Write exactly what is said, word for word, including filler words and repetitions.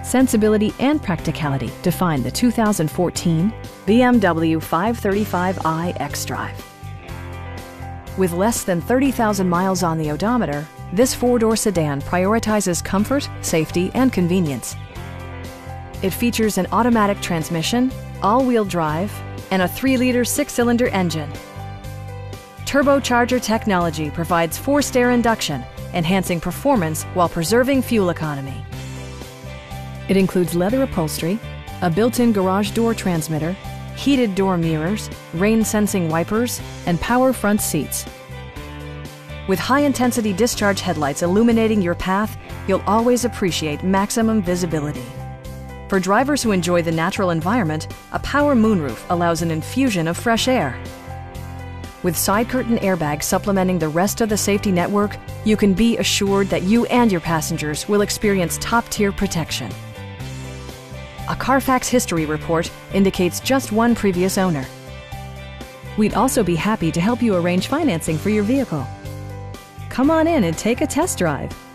sensibility and practicality define the two thousand fourteen B M W five thirty-five i xDrive. With less than thirty thousand miles on the odometer, this four-door sedan prioritizes comfort, safety, and convenience. It features an automatic transmission, all-wheel drive, and a three liter six-cylinder engine. Turbocharger technology provides forced air induction, enhancing performance while preserving fuel economy. It includes leather upholstery, a built-in garage door transmitter, heated door mirrors, rain-sensing wipers, and power front seats. With high-intensity discharge headlights illuminating your path, you'll always appreciate maximum visibility. For drivers who enjoy the natural environment, a power moonroof allows an infusion of fresh air. With side curtain airbags supplementing the rest of the safety network, you can be assured that you and your passengers will experience top-tier protection. A Carfax history report indicates just one previous owner. We'd also be happy to help you arrange financing for your vehicle. Come on in and take a test drive.